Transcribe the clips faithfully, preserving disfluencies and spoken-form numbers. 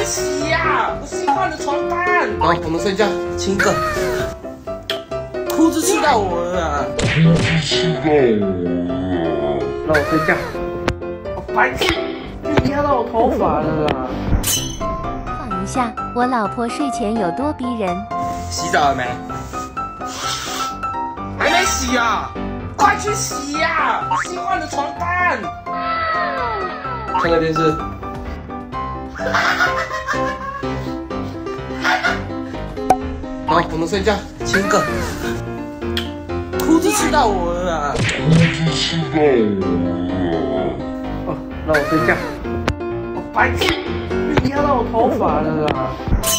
洗呀！我新换的床单。好，我们睡觉，亲一个。裤子刺到我了啊！裤子刺到我了。让我睡觉。我白痴，你压到我头发了啦！ 放一下，我老婆睡前有多逼人。 洗澡了没？还没洗啊！快去洗呀！新换的床单。看个电视。好，我们睡觉，亲个。裤子刺到我了啊！裤子刺到我了。哦，让我睡觉。我白痴，你压到我头发了啦！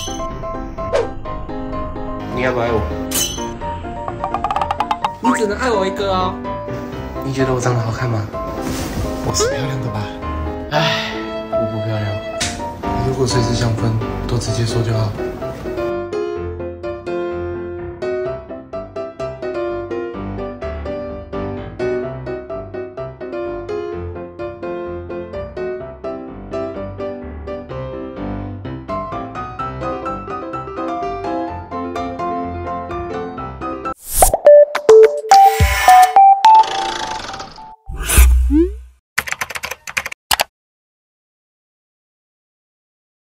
你爱不爱我？你只能爱我一个哦。你觉得我长得好看吗？ 我是漂亮的吧？ 唉，我不漂亮。 如果随时想分，都直接说就好。